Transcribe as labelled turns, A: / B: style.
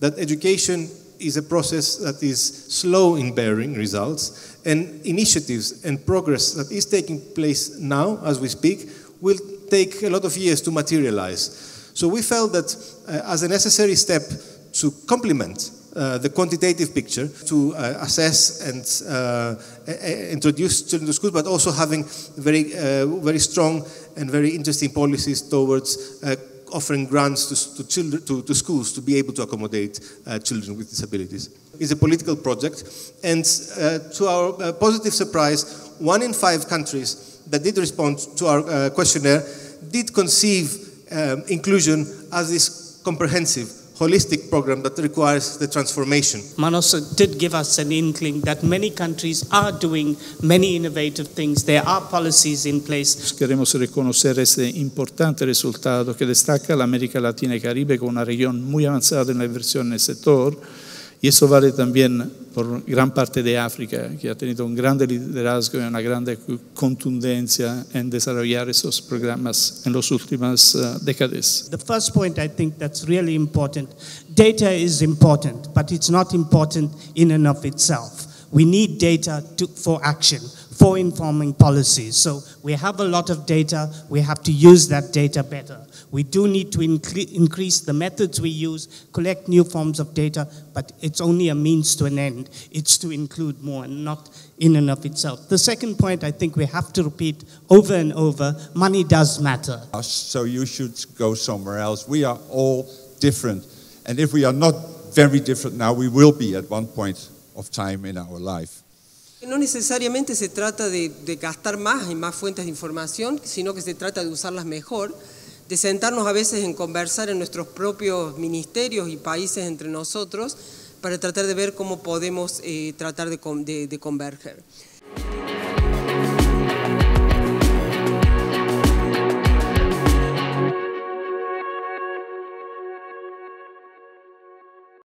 A: that education is a process that is slow in bearing results, and initiatives and progress that is taking place now as we speak will take a lot of years to materialize. So we felt that as a necessary step to complement the quantitative picture, to assess and introduce children to schools, but also having very strong and very interesting policies towards offering grants to schools to be able to accommodate children with disabilities. It's a political project, and to our positive surprise, 1 in 5 countries that did respond to our questionnaire did conceive inclusion as this comprehensive, holistic program that requires the transformation.
B: Manos did give us an inkling that many countries are doing many innovative things. There are policies in place.
C: Queremos reconocer ese importante resultado que destaca la América Latina y Caribe como una región muy avanzada en la inversión en el sector. Y eso vale también por gran parte de África, que ha tenido un grande liderazgo y una grande contundencia en desarrollar esos programas en las últimas décadas.
B: The first point I think that's really important, data is important, but it's not important in and of itself. We need data for action, for informing policies. So we have a lot of data, we have to use that data better. We do need to increase the methods we use, collect new forms of data, but it's only a means to an end. It's to include more and not in and of itself. The second point I think we have to repeat over and over, money does matter.
D: So you should go somewhere else. We are all different. And if we are not very different now, we will be at one point of time in our life.
E: No necesariamente se trata de gastar más en más fuentes de información, sino que se trata de usarlas mejor, de sentarnos a veces en conversar en nuestros propios ministerios y países entre nosotros para tratar de ver cómo podemos tratar de converger.